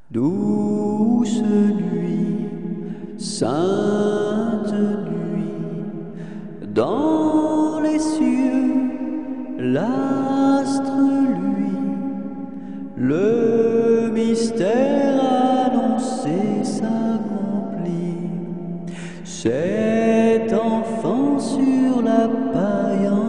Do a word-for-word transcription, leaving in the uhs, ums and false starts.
Douce nuit, sainte nuit, dans les cieux, l'astre luit, le mystère annoncé s'accomplit. Cet enfant sur la paille